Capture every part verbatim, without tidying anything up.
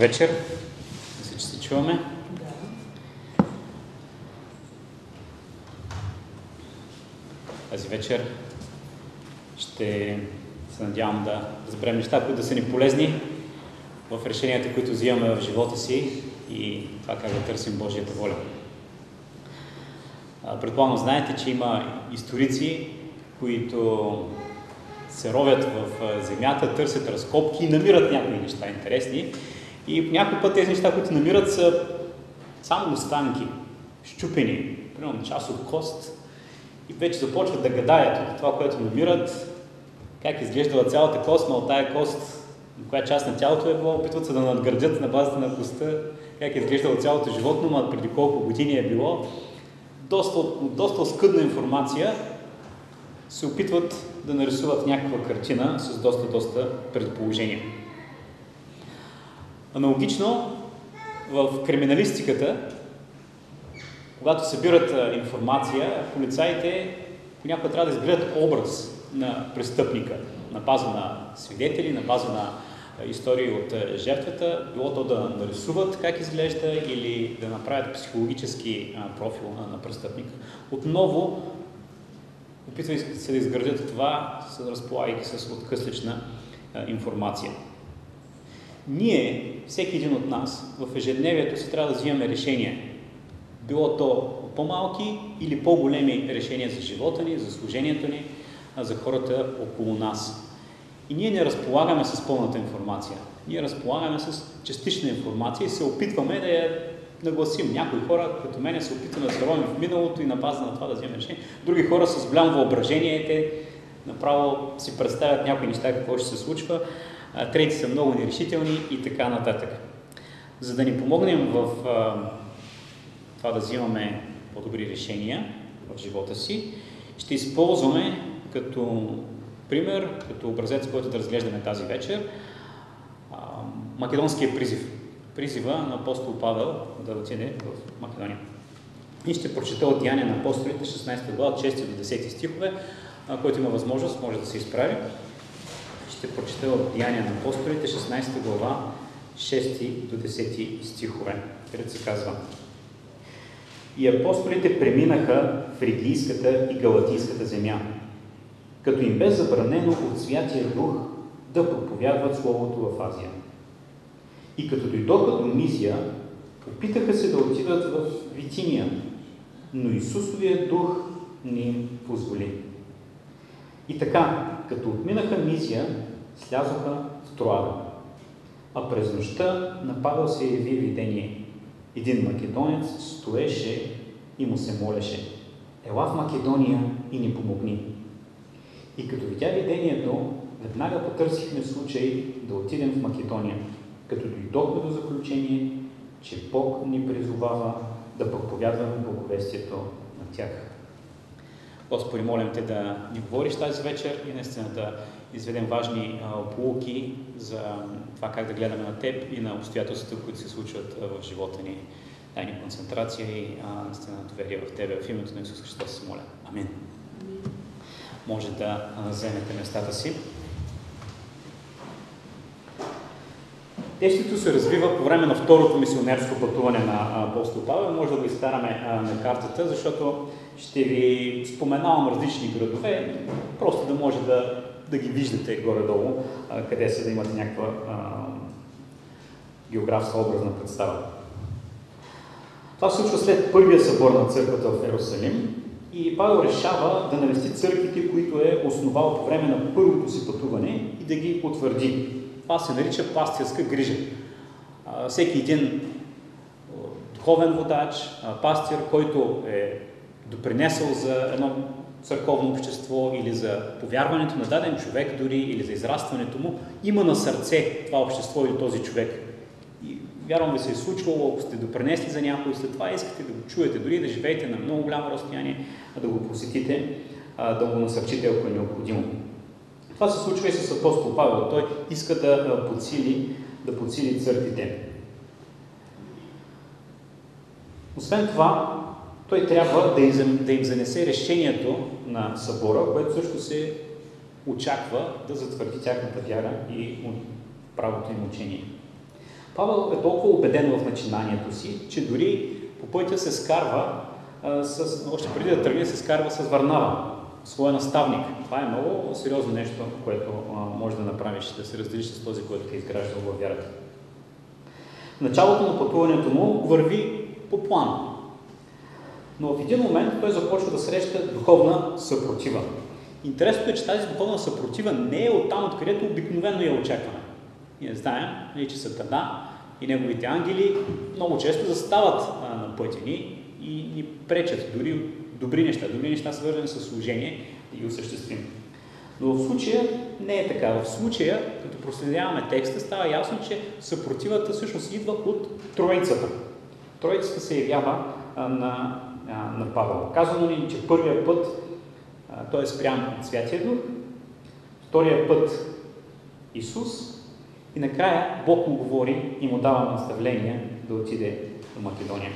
вечер. Мисля, че се чуваме. Да. Тази вечер ще се надявам да разберем неща, които да са ни полезни в решенията, които взимаме в живота си и това как да търсим Божията воля. Предполагам знаете, че има историци, които се ровят в земята, търсят разкопки и намират някои неща интересни. И по някой път тези неща, които намират, са само останки, щупени, примерно част от кост. И вече започват да гадаят от това, което намират, как изглеждала цялата кост, но от тая кост, на коя част на тялото е било, опитват се да надградят на базата на костта, как е изглеждало цялото животно, но преди колко години е било. Доста, доста оскъдна информация се опитват да нарисуват някаква картина с доста, доста предположения. Аналогично, в криминалистиката, когато събират информация, полицаите понякога трябва да изградят образ на престъпника, на база на свидетели, на база на истории от жертвата, било то да нарисуват как изглежда или да направят психологически профил на престъпника. Отново, опитвай се да изградят това, разполагайки с откъслична информация. Ние, всеки един от нас, в ежедневието си трябва да взимаме решения. Било то по-малки или по-големи решения за живота ни, за служението ни, за хората около нас. И ние не разполагаме с пълната информация. Ние разполагаме с частична информация и се опитваме да я нагласим. Някои хора, като мене, се опитваме да се ровим в миналото и на база на това да вземем решение. Други хора с голямо въображение, те направо си представят някои неща, какво ще се случва. Трети са много нерешителни и така нататък. За да ни помогнем в а, това да взимаме по-добри решения в живота си, ще използваме като пример, като образец, който да разглеждаме тази вечер, а, македонския призив. Призива на апостол Павел да отиде в Македония. И ще прочета от Деяния на апостолите, шестнадесета глава, от шести до десети стихове, а, който има възможност, може да се изправи. Ще прочета от Деяния на апостолите, шестнадесета глава, шести до десети стихове, където се казва: И апостолите преминаха Фригийската и Галатийската земя, като им бе забранено от Святия Дух да проповядват Словото в Азия. И като дойдоха до Мизия, опитаха се да отидат в Витиния, но Исусовият Дух не им позволи. И така, като отминаха Мизия, слязоха в Троада. А през нощта на Павел се яви видение. Един македонец стоеше и му се молеше: Ела в Македония и ни помогни. И като видя видението, веднага потърсихме случай да отидем в Македония, като дойдохме до заключение, че Бог ни призовава да проповядваме благовестието на тях. Господи, молим Те да ни говориш тази вечер и наистина да изведем важни а, поуки за това как да гледаме на Теб и на обстоятелствата, които се случват а, в живота ни. Дай ни концентрация и а, наистина доверие в Тебе. В името на Исус Христос се моля. Амин. Може да а, вземете местата си. Действието се развива по време на второто мисионерско пътуване на апостол Павел. Може да го изкараме а, на картата, защото ще ви споменавам различни градове, просто да може да, да ги виждате горе-долу, а, къде са, да имате някаква а, географска образна представа. Това се случва след първия събор на църквата в Йерусалим и Павел решава да навести църквите, които е основал по време на първото си пътуване и да ги утвърди. Това се нарича пастирска грижа. А, всеки един духовен водач, а, пастир, който е допринесъл за едно църковно общество или за повярването на даден човек дори, или за израстването му, има на сърце това общество или този човек. И вярвам ви се е случвало, ако сте допринесли за някой, след това искате да го чуете, дори да живеете на много голямо разстояние, да го посетите, да го насърчите, ако е необходимо. Това се случва и с апостол Павел. Той иска да подсили, да подсили църквите. Освен това, той трябва да им, да им занесе решението на събора, което също се очаква да затвърди тяхната вяра и правото им учение. Павел е толкова убеден в начинанието си, че дори по пътя се скарва, а, с, още преди да тръгне, се скарва с Варнава, своя наставник. Това е много сериозно нещо, което а, може да направиш, да се разделиш с този, който те е изграждал във вярата. Началото на пътуването му върви по план. Но в един момент той започва да среща духовна съпротива. Интересното е, че тази духовна съпротива не е оттам, откъдето обикновено я очакваме. Ние знаем, че Сатана и неговите ангели много често застават а, на пътя ни и ни пречат дори добри неща, добри неща свързани с служение да ги осъществим. Но в случая не е така. В случая, като проследяваме текста, става ясно, че съпротивата всъщност идва от Троицата. Троицата се явява а, на, а, на Павел. Казано ни, че първия път а, той е спрян от Святия Дух, втория път Исус и накрая Бог му говори и му дава наставление да отиде до Македония.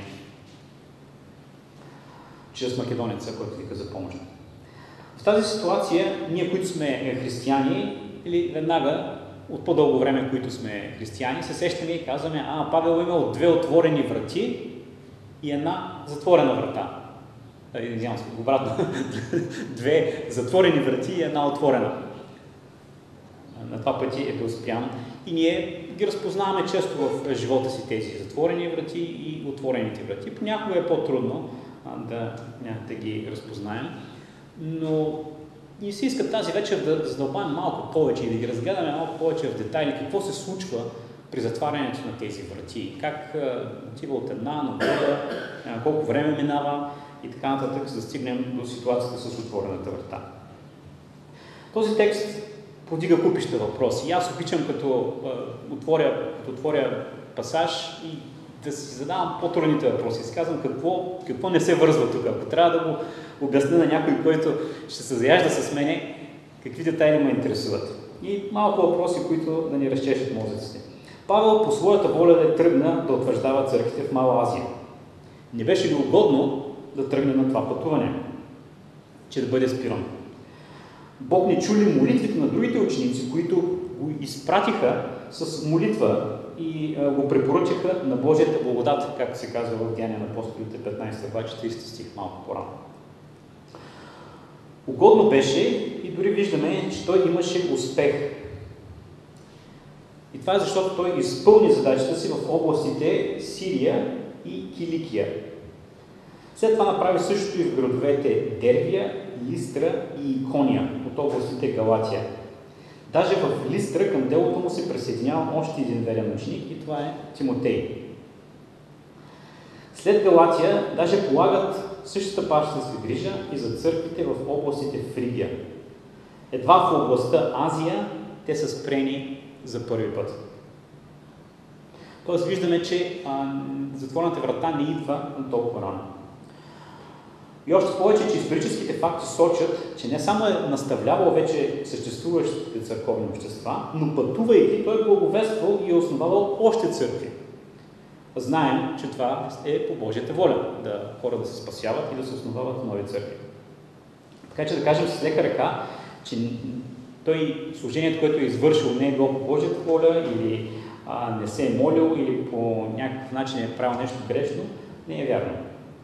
Чрез македонеца, който вика за помощ. В тази ситуация, ние, които сме християни, или веднага от по-дълго време, които сме християни, се сещаме и казваме, а, Павел имал две отворени врати и една затворена врата. Извинявам се, обратно. Две затворени врати и една отворена. На два пъти е бил спрян. И ние ги разпознаваме често в живота си тези затворени врати и отворените врати. Понякога е по-трудно да, да ги разпознаем. Но ни се иска тази вечер да задълбаем малко повече и да ги разгледаме малко повече в детайли какво се случва при затварянето на тези врати. Как отива от една на друга, колко време минава и така нататък, за да стигнем до ситуацията с отворената врата. Този текст подига купища въпроси. И аз обичам като отворя, като отворя пасаж и да си задавам по-трудните въпроси. Си казвам какво, какво не се вързва тук. Ако трябва да го обясня на някой, който ще се заяжда с мене, какви детайли ме интересуват. И малко въпроси, които да ни разчешат мозъците. Павел по своята воля да тръгна да утвърждава църквите в Мала Азия. Не беше ли угодно да тръгне на това пътуване, че да бъде спиран? Бог не чули молитвите на другите ученици, които го изпратиха с молитва и а, го препоръчаха на Божията благодат, както се казва в Деяния на апостолите петнайсета глава, четирийсети стих, малко по-рано. Угодно беше и дори виждаме, че той имаше успех. И това е защото той изпълни задачата си в областите Сирия и Киликия. След това направи същото и в градовете Дервия, Листра и Икония от областите Галатия. Даже в Листра към делото му се присъединява още един верен ученик и това е Тимотей. След Галатия даже полагат същата пащенска грижа и за църквите в областите Фригия. Едва в областта Азия те са спрени за първи път. Тоест виждаме, че а, затворната врата не идва на толкова рано. И още повече, че историческите факти сочат, че не само е наставлявал вече съществуващите църковни общества, но пътувайки, той е благовествал и е основавал още църкви. Знаем, че това е по Божията воля, да хора да се спасяват и да се основават нови църкви. Така че да кажем с лека ръка, че той служението, което е извършил, не е било по Божията воля или а, не се е молил или по някакъв начин е правил нещо грешно, не е вярно.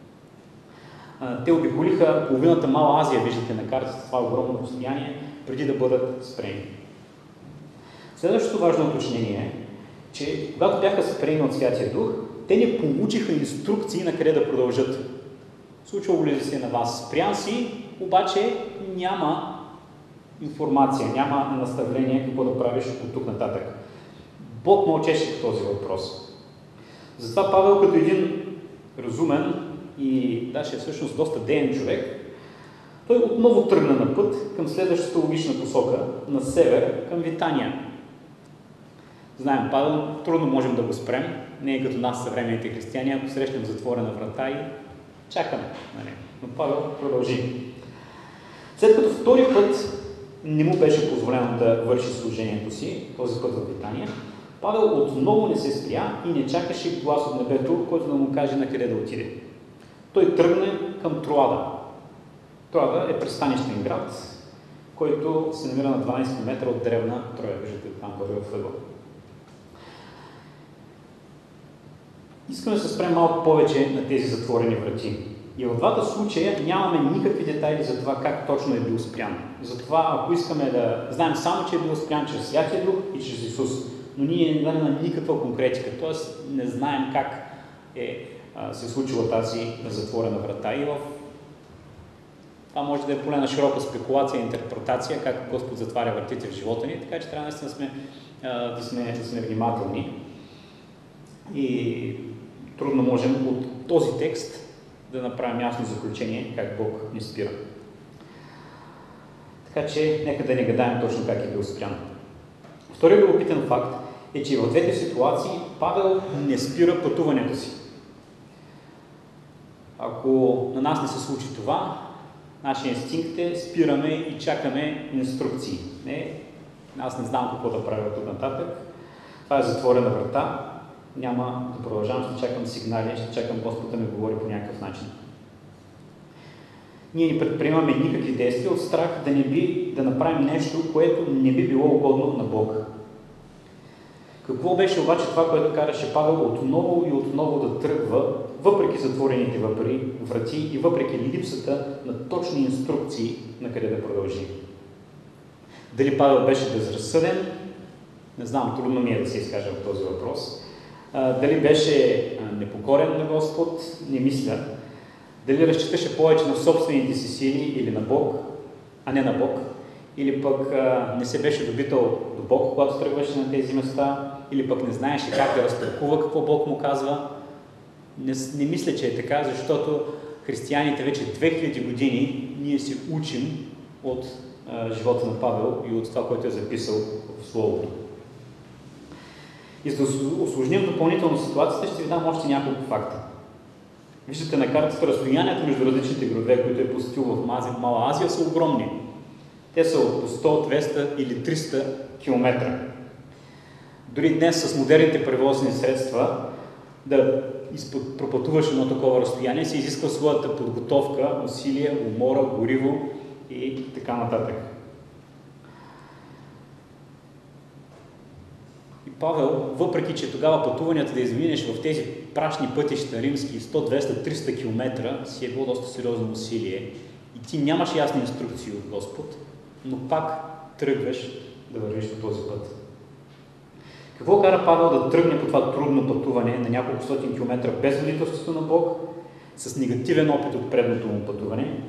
Те обиколиха половината Мала Азия, виждате на картата, това огромно разстояние, преди да бъдат спрени. Следващото важно уточнение е, че когато бяха спрени от Святия Дух, те не получиха инструкции на къде да продължат. Случвало ли се на вас? Спрян си, обаче няма информация, няма наставление какво да правиш от тук нататък. Бог мълчеше по този въпрос. Затова Павел като един разумен и даже всъщност доста деен човек, той отново тръгна на път към следващата логична посока, на север, към Витания. Знаем, Павел трудно можем да го спрем, не е като нас съвременните християни, ако срещнем затворена врата и чакаме. Нали? Но Павел продължи. След като втори път не му беше позволено да върши служението си, този път в Витания, Павел отново не се спря и не чакаше глас от небето, който да му каже на къде да отиде. Той тръгне към Троада. Троада е пристанищен град, който се намира на дванайсет метра от древна Троя. Виждате там горе в ъгъл. Искам да се спрем малко повече на тези затворени врати. И в двата случая нямаме никакви детайли за това как точно е бил спрян. Затова, ако искаме да знаем само, че е бил спрян чрез Святия Дух и чрез Исус, но ние не знаем никаква конкретика, т.е. не знаем как е а, се случила тази затворена врата. И в това може да е поле на широка спекулация и интерпретация, как Господ затваря вратите в живота ни, така че трябва да сме, да сме, да сме внимателни. И трудно можем от този текст да направим ясно заключение как Бог ни спира. Така че нека да не гадаем точно как е бил спрян. Вторият любопитен факт е, че в двете ситуации Павел не спира пътуването си. Ако на нас не се случи това, нашия инстинкт е спираме и чакаме инструкции. Не, аз не знам какво да правя от нататък. Това е затворена врата. Няма да продължавам, ще чакам сигнали, ще чакам Господ да ми говори по някакъв начин. Ние не предприемаме никакви действия от страх да не би да направим нещо, което не би било угодно на Бог. Какво беше обаче това, което караше Павел отново и отново да тръгва, въпреки затворените врати и въпреки липсата на точни инструкции на къде да продължи? Дали Павел беше безразсъден? Не знам, трудно ми е да се изкажа в този въпрос. Дали беше непокорен на Господ? Не мисля. Дали разчиташе повече на собствените си сили или на Бог, а не на Бог? Или пък а, не се беше добитал до Бог, когато тръгваше на тези места? Или пък не знаеше как да разтълкува какво Бог му казва? Не, не мисля, че е така, защото християните вече две хиляди години ние се учим от а, живота на Павел и от това, което е записал в Словото. И за да усложним допълнително ситуацията, ще ви дам още няколко факта. Виждате на картата, разстоянията между различните градове, които е посетил в Мала Азия, са огромни. Те са от по сто, двеста или триста километра. Дори днес с модерните превозни средства да пропътуваш едно такова разстояние се изисква своята подготовка, усилие, умора, гориво и така нататък. И Павел, въпреки че тогава пътуванията да изминеш в тези прашни пътища римски сто, двеста, триста километра си е било доста сериозно усилие и ти нямаш ясни инструкции от Господ, но пак тръгваш да вървиш по този път. Какво кара Павел да тръгне по това трудно пътуване на няколко стотин километра без водителството на Бог, с негативен опит от предното му пътуване?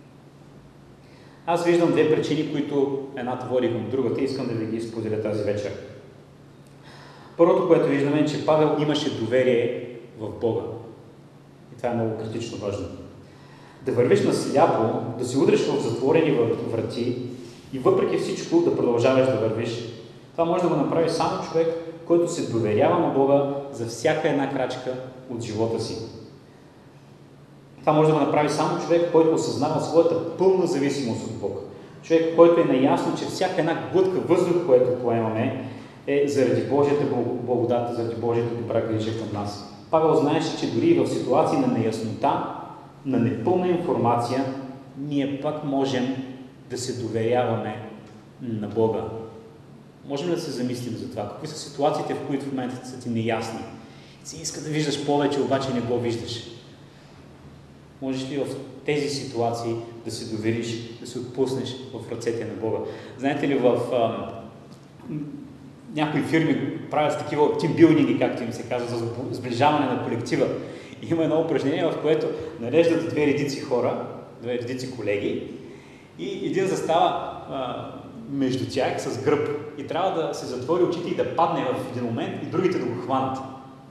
Аз виждам две причини, които едната води към другата и искам да ви ги споделя тази вечер. Първото, което виждаме, е, че Павел имаше доверие в Бога. И това е много критично важно. Да вървиш насляпо, да се удриш в затворени врати и въпреки всичко да продължаваш да вървиш, това може да го направи само човек, който се доверява на Бога за всяка една крачка от живота си. Това може да го направи само човек, който осъзнава своята пълна зависимост от Бог. Човек, който е наясно, че всяка една глътка въздух, което поемаме, е заради Божията благодат, заради Божията добра грижа към нас. Павел знаеше, че дори в ситуации на неяснота, на непълна информация, ние пак можем да се доверяваме на Бога. Можем ли да се замислим за това? Какви са ситуациите, в които в момента са ти неясни? Си иска да виждаш повече, обаче не го виждаш. Можеш ли в тези ситуации да се довериш, да се отпуснеш в ръцете на Бога? Знаете ли, в а, някои фирми правят такива тимбилдинги, както им се казва, за сближаване на колектива. И има едно упражнение, в което нареждат две редици хора, две редици колеги и един застава а, между тях с гръб и трябва да се затвори очите и да падне в един момент и другите да го хванат.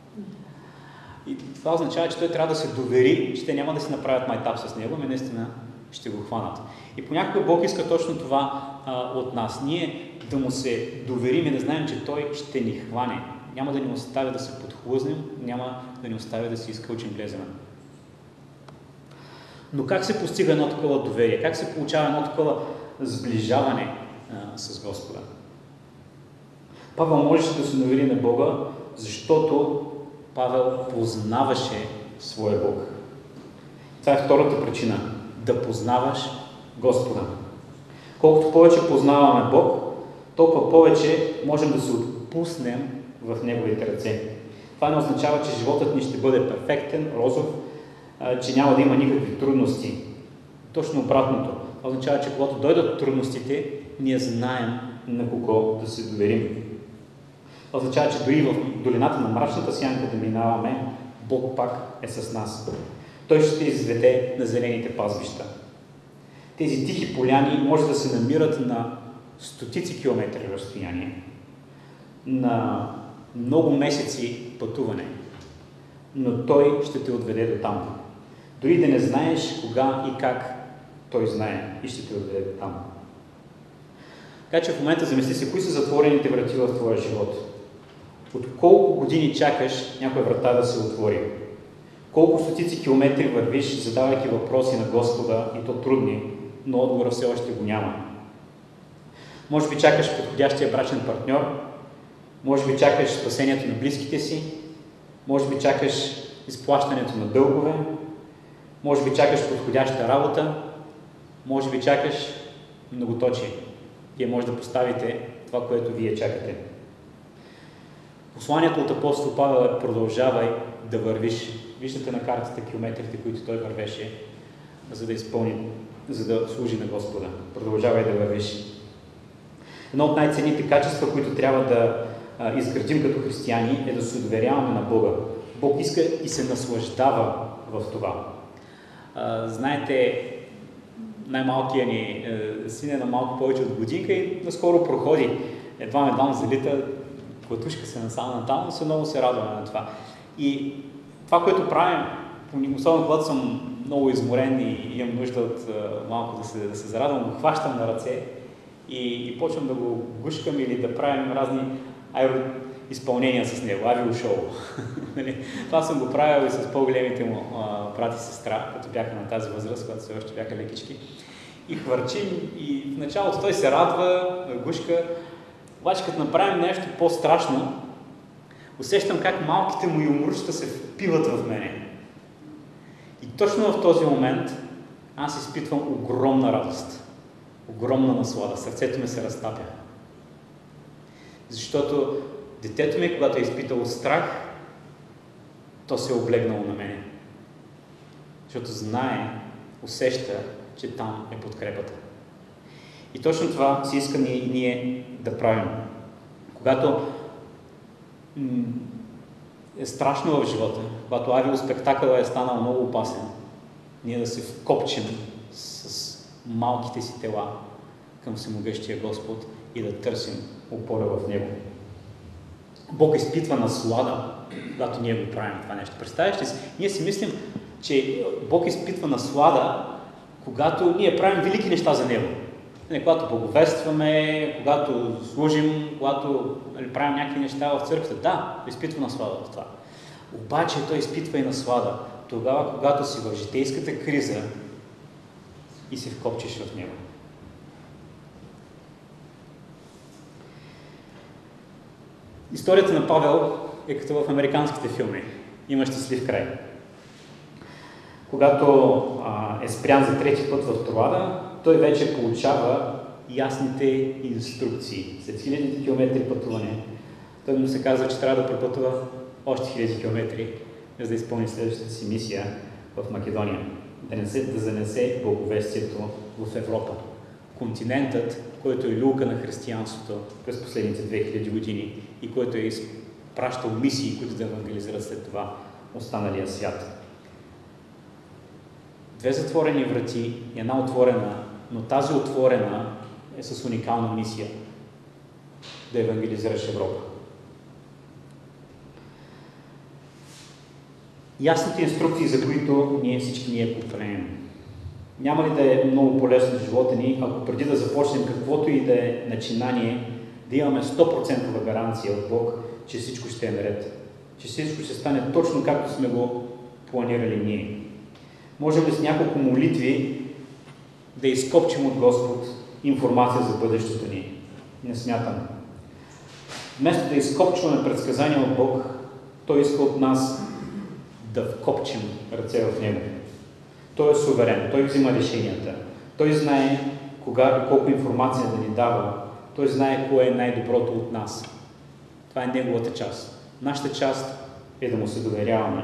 И това означава, че той трябва да се довери, че те няма да си направят майтап с него, ами наистина ще го хванат. И понякога Бог иска точно това а, от нас. Ние да му се доверим и да знаем, че той ще ни хване. Няма да ни оставя да се подхлъзнем, няма да ни оставя да си изкълчим глезена. Но как се постига едно такова доверие? Как се получава едно такова сближаване а, с Господа? Павел можеше да се довери на Бога, защото Павел познаваше своя Бог. Това е втората причина. Да познаваш Господа. Колкото повече познаваме Бог, толкова повече можем да се отпуснем в Неговите ръце. Това не означава, че животът ни ще бъде перфектен, розов, че няма да има никакви трудности. Точно обратното. Това означава, че когато дойдат трудностите, ние знаем на кого да се доверим. Това означава, че дори в долината на мрачната сянка да минаваме, Бог пак е с нас. Той ще изведе на зелените пазбища. Тези тихи поляни може да се намират на стотици километри разстояние, на много месеци пътуване, но Той ще те отведе до там. Дори да не знаеш кога и как, Той знае и ще те отведе до там. Така че в момента замисли се, кои са затворените врати в твоя живот? От колко години чакаш някоя врата да се отвори? Колко стотици километри вървиш, задавайки въпроси на Господа, и то трудни, но отговора все още го няма. Може би чакаш подходящия брачен партньор, може би чакаш спасението на близките си, може би чакаш изплащането на дългове, може би чакаш подходяща работа, може би чакаш многоточие. Вие може да поставите това, което вие чакате. Посланието от апостол Павел е: продължавай да вървиш. Виждате на картата километрите, които той вървеше, за да изпълни, за да служи на Господа. Продължавай да вървиш. Едно от най-ценните качества, които трябва да а, изградим като християни, е да се доверяваме на Бога. Бог иска и се наслаждава в това. А, знаете, най-малкият ни е, син е на малко повече от годинка и наскоро проходи. Едва ме дам залита, клатушка се насама натам, но се много се радваме на това. И това, което правим, особено когато съм много изморен и имам нужда от uh, малко да се, да се зарадвам, го хващам на ръце и, и почвам да го гушкам или да правим разни аероизпълнения с него, авиошоу. Това съм го правил и с по-големите му uh, брат и сестра, като бяха на тази възраст, когато все още бяха лекички. И хвърчим, и в началото той се радва, гушка, обаче като направим нещо по-страшно, усещам как малките му юмручета се впиват в мене. И точно в този момент аз изпитвам огромна радост, огромна наслада. Сърцето ми се разтапя. Защото детето ми, когато е изпитало страх, то се е облегнало на мене. Защото знае, усеща, че там е подкрепата. И точно това си иска ние, ние да правим. Когато е страшно в живота, когато авиоспектакълът е станал много опасен, ние да се вкопчим с малките си тела към всемогъщия Господ и да търсим опора в Него. Бог изпитва наслада, когато ние го правим това нещо. Представяш ли си? Ние си мислим, че Бог изпитва наслада, когато ние правим велики неща за Него. Не, когато благовестваме, когато служим, когато нали, правим някакви неща в църквата. Да, изпитва наслада в това. Обаче той изпитва и наслада тогава, когато си в житейската криза и се вкопчиш в него. Историята на Павел е като в американските филми. Има щастлив край. Когато а, е спрян за трети път в Троада, той вече получава ясните инструкции. След хилядите километри пътуване, той му се казва, че трябва да препътува още хиляди километри, за да изпълни следващата си мисия в Македония. Да, несе, да занесе благовестието в Европа. Континентът, който е люлка на християнството през последните две хиляди години и който е изпращал мисии, които да евангелизират след това останалия свят. Две затворени врати и една отворена, но тази отворена е с уникална мисия да евангелизираш Европа. Ясните инструкции, за които ние всички ние повторяем. Няма ли да е много полезно в живота ни, ако преди да започнем каквото и да е начинание, да имаме сто процента гаранция от Бог, че всичко ще е наред, че всичко ще стане точно както сме го планирали ние. Можем ли с няколко молитви да изкопчим от Господ информация за бъдещето ни? Не смятам. Вместо да изкопчваме предсказания от Бог, Той иска от нас да вкопчим ръце в Него. Той е суверен, Той взима решенията. Той знае кога и колко информация да ни дава. Той знае кое е най-доброто от нас. Това е Неговата част. Нашата част е да му се доверяваме.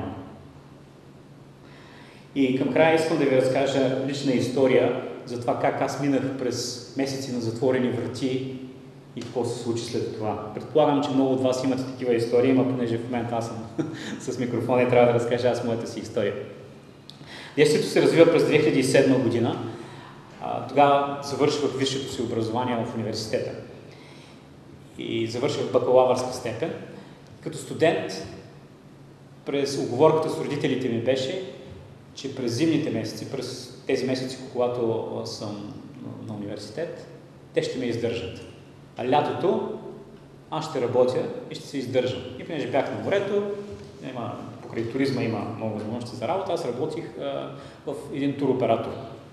И към края искам да ви разкажа лична история за това как аз минах през месеци на затворени врати и какво се случи след това. Предполагам, че много от вас имате такива истории, но понеже в момента аз съм с микрофона и трябва да разкажа аз моята си история. Действието се развива през две хиляди и седма година. Тогава завършвах висшето си образование в университета и завърших бакалавърска степен. Като студент, през уговорката с родителите ми беше, че през зимните месеци, през тези месеци, когато съм на университет, те ще ме издържат. А лятото аз ще работя и ще се издържам. И понеже бях на морето, има, покрай туризма има много възможности за работа, аз работих а, в един туроператор.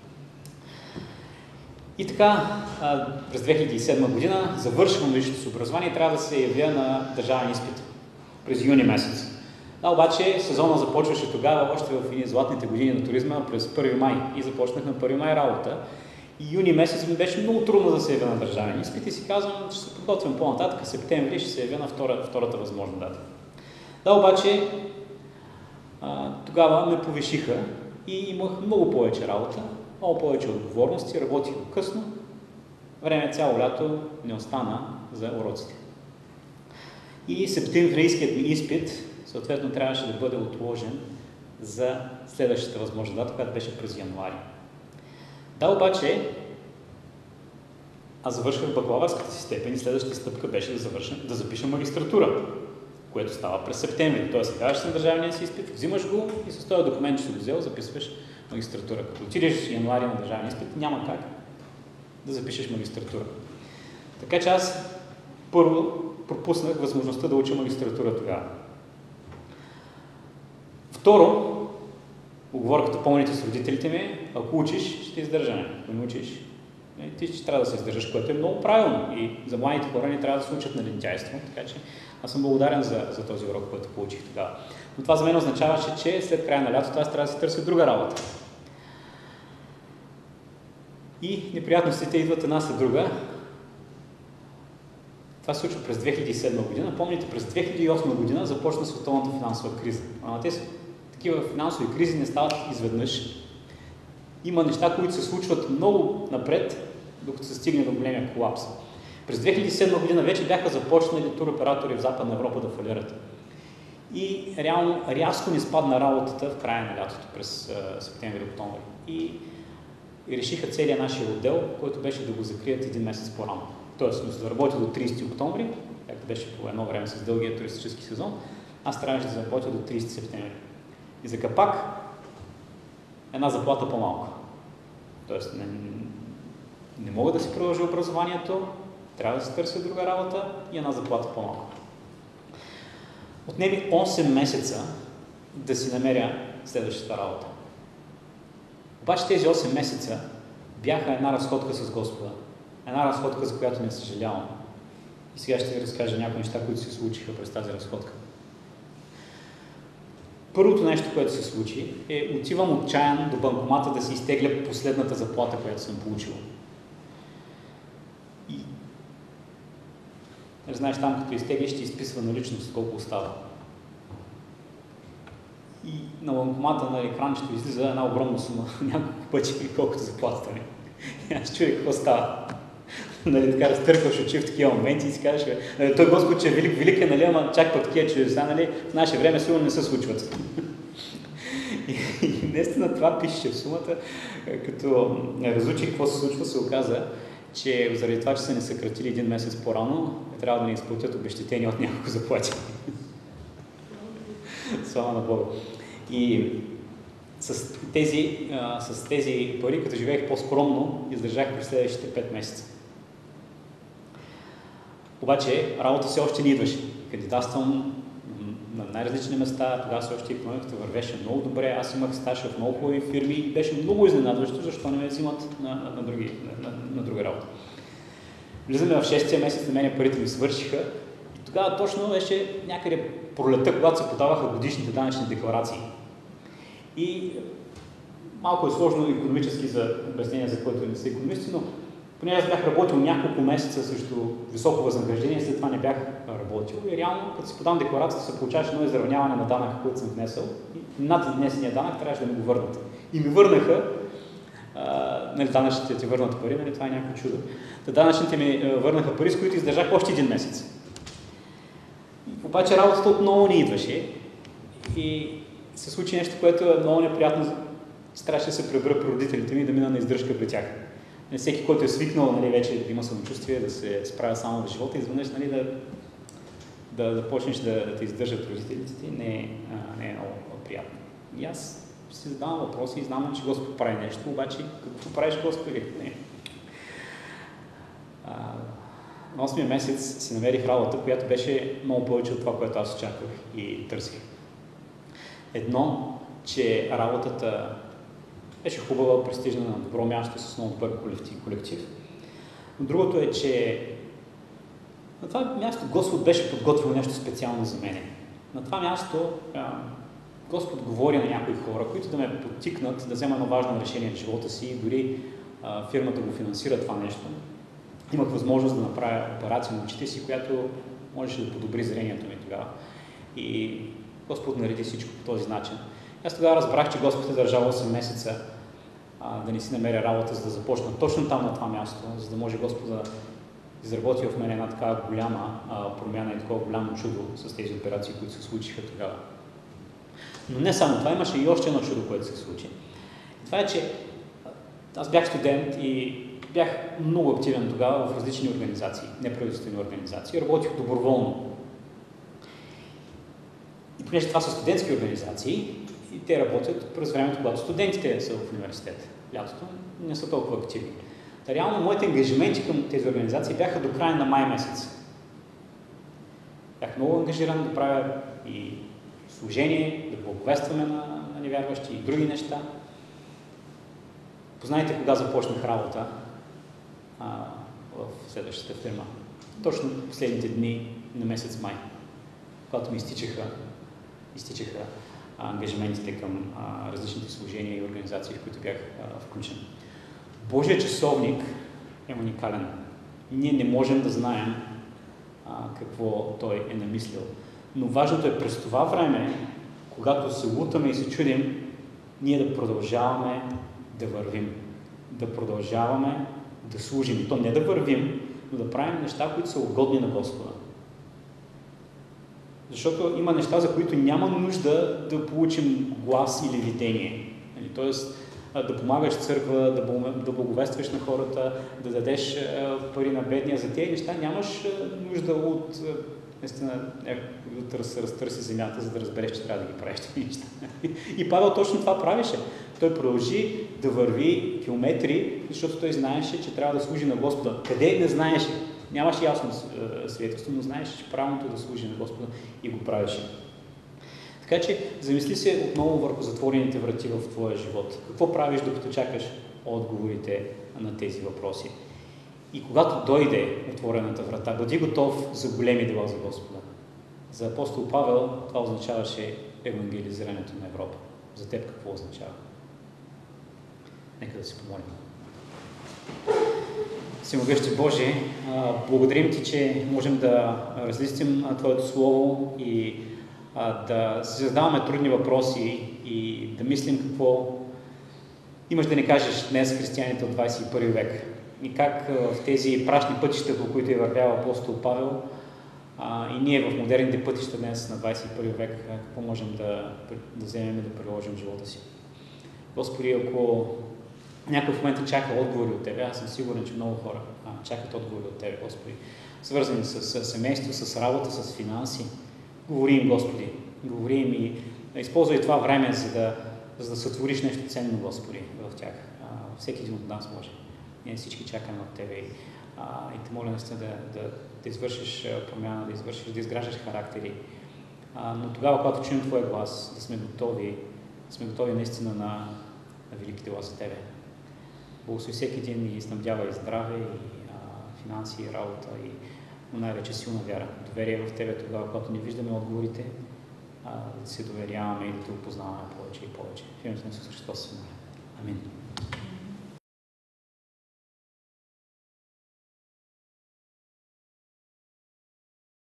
И така, а, през две хиляди и седма година завършвам висшето си образование и трябва да се явя на държавен изпит през юни месец. Да, обаче сезона започваше тогава, още в едни златните години на туризма, през първи май и започнах на първи май работа. И юни месец ми беше много трудно да се явя на държавен изпит и си казвам, че се подготвям по-нататък, септември ще се явя на втора, втората възможна дата. Да, обаче а, тогава ме повишиха и имах много повече работа, много повече отговорности, работих късно, време цяло лято не остана за уроците. И септемврийският ми изпит съответно трябваше да бъде отложен за следващата възможна дата, която беше през януари. Да, обаче, аз завършвах бакалавърската си степен и следващата стъпка беше да, завърша, да запиша магистратура, което става през септември. Тоест, казваш на държавния си изпит, взимаш го и с този документ, че си го взел, записваш магистратура. Като отидеш в януари на държавния изпит, няма как да запишеш магистратура. Така че аз първо пропуснах възможността да уча магистратура тогава. Второ, уговорката, помните с родителите ми, ако учиш, ще издържаме. Ако не учиш, ти ще трябва да се издържаш, което е много правилно. И за младите хора не трябва да се учат на лентяйство, така че аз съм благодарен за, за този урок, който получих тогава. Но това за мен означаваше, че след края на лятото аз трябва да си търся друга работа. И неприятностите идват една след друга. Това се случва през две хиляди и седма година. Помните, през две хиляди и осма година започна световната финансова криза. А те са такива финансови кризи не стават изведнъж. Има неща, които се случват много напред, докато се стигне до големия колапс. През две хиляди и седма година вече бяха започнали туроператори в Западна Европа да фалират. И реално рязко ни спадна работата в края на лятото, през септември-октомври. И, и решиха целият нашия отдел, който беше да го закрият един месец по-рано. Тоест, да работя до тридесети октомври, както беше по едно време с дългия туристически сезон, аз трябваше да работя до тридесети септември. И за капак една заплата по-малко. Тоест, не, не мога да си продължа образованието, трябва да си търся друга работа и една заплата по-малко. Отнеми осем месеца да си намеря следващата работа. Обаче тези осем месеца бяха една разходка с Господа. Една разходка, за която не съжалявам. И сега ще ви разкажа някои неща, които се случиха през тази разходка. Първото нещо, което се случи, е отивам отчаян до банкомата да си изтегля последната заплата, която съм получил. И не знаеш, там като изтегли, ще изписва наличност колко остава. И на банкомата на екранчето излиза една огромна сума, няколко пъти, колкото заплатата ми. И аз чудя какво става. Нали, така разтъркваш очи в такива моменти и си кажеш, нали, той Господ, че е велик, велик е, нали, ама чак път такива чудеса, нали, в наше време сигурно не се случват. И, и наистина това пише в сумата, като разучих какво се случва, се оказа, че заради това, че са ни съкратили един месец по-рано, трябва да ни изплатят обезщетения от няколко заплати. Слава на Бога. И с тези, а, с тези пари, като живеех по-скромно, издържах през следващите пет месеца. Обаче работа все още не идваше. Кандидатствам на най-различни места, тогава все още икономиката вървеше много добре, аз имах стаж в много хубави фирми и беше много изненадващо, защо не ме взимат на, на, на, други, на, на, на друга работа. Влизаме в шестия месец, на мене парите ми свършиха и тогава точно беше някъде пролета, когато се подаваха годишните данъчни декларации. И малко е сложно икономически за обяснение, за което не са икономисти, но Понеже аз бях работил няколко месеца срещу високо възнаграждение, след това не бях работил и реално, като си подам декларацията, се получаваше едно изравняване на данъка, който съм внесъл и над днесния данък трябваше да ми го върнат. И ми върнаха, а, нали, данъчните ти върнат пари, нали, това е някакво чудо. Та данъчните ми върнаха пари, с които издържах още един месец. Обаче работата отново не идваше и се случи нещо, което е много неприятно. Трябваше да се пребра при родителите ми и да мина на издръжка при тях. Не всеки, който е свикнал, нали, вече да има самочувствие, да се справя само в живота, изведнъж, нали, да, да, да почнеш да, да те издържат родителите ти, не е, а, не е много приятно. И аз си задавам въпроси и знам, че Господ прави нещо, обаче какво правиш, Господи? Не. А, на осмия месец си намерих работа, която беше много повече от това, което аз очаквах и търсих. Едно, че работата беше хубава, престижна, на добро място с много добър колектив. Но другото е, че на това място Господ беше подготвил нещо специално за мене. На това място а, Господ говори на някои хора, които да ме подтикнат да взема едно важно решение в живота си и дори а, фирмата го финансира това нещо. Имах възможност да направя операция на очите си, която можеше да подобри зрението ми тогава. И Господ нареди всичко по този начин. Аз тогава разбрах, че Господ е държал осем месеца а, да не си намеря работа, за да започна точно там на това място, за да може Господ да изработи в мен една такава голяма а, промяна и такова голямо чудо с тези операции, които се случиха тогава. Но не само това, имаше и още едно чудо, което се случи. И това е, че аз бях студент и бях много активен тогава в различни организации, неправителствени организации, работих доброволно. И понеже това са студентски организации, и те работят през времето, когато студентите са в университет. Лятото не са толкова активни. Та реално моите ангажименти към тези организации бяха до края на май месец. Бях много ангажиран да правя и служение, да благовестваме на, на невярващи и други неща. Познайте кога започнах работа а, в следващата фирма. Точно в последните дни на месец май, когато ми изтичаха, изтичаха а, ангажиментите към а, различните служения и организации, в които бях а, включен. Божия часовник е уникален. Ние не можем да знаем а, какво Той е намислил. Но важното е през това време, когато се лутаме и се чудим, ние да продължаваме да вървим. Да продължаваме да служим. И то не да вървим, но да правим неща, които са угодни на Господа. Защото има неща, за които няма нужда да получим глас или видение. Тоест, да помагаш в църква, да благовестваш на хората, да дадеш пари на бедния. За тези неща нямаш нужда от наистина да разтърси земята, за да разбереш, че трябва да ги правиш тези неща. И Павел точно това правеше. Той продължи да върви километри, защото той знаеше, че трябва да служи на Господа. Къде не знаеше? Нямаше ясно свидетелство, но знаеше, че правилното е да служи на Господа и го правеше. Така че замисли се отново върху затворените врати в твоя живот. Какво правиш, докато чакаш отговорите на тези въпроси? И когато дойде отворената врата, бъди готов за големи дела за Господа. За апостол Павел това означаваше евангелизирането на Европа. За теб какво означава? Нека да се помолим. Всемогъщи Боже, благодарим Ти, че можем да разлистим Твоето Слово и да си задаваме трудни въпроси и да мислим какво имаш да ни кажеш днес, християните от двадесет и първи век. И как в тези прашни пътища, по които е вървял апостол Павел, а, и ние в модерните пътища днес на двадесет и първи век, какво можем да, да вземем и да приложим в живота си. Господи, ако някой в момента чака отговори от Тебе, аз съм сигурен, че много хора а, чакат отговори от Тебе, Господи, свързани с, с семейство, с работа, с финанси. Говори им, Господи, говори им и използвай това време, за да, за да сътвориш нещо ценно, Господи, в тях. А, всеки един от нас може. Ние всички чакаме от Тебе и, а, и те моля наистина да, да, да извършиш промяна, да извършиш, да изграждаш характери. А, но тогава, когато чуем Твоя глас, да сме готови, да сме готови наистина на, на велики дела за Тебе. Благослови всеки един и снабдява и здраве, и а, финанси, и работа, и но най-вече силна вяра. Доверие в Тебе тогава, когато не виждаме отговорите, а, да се доверяваме и да Те опознаваме повече и повече. В името на Исус Христос се моля. Амин.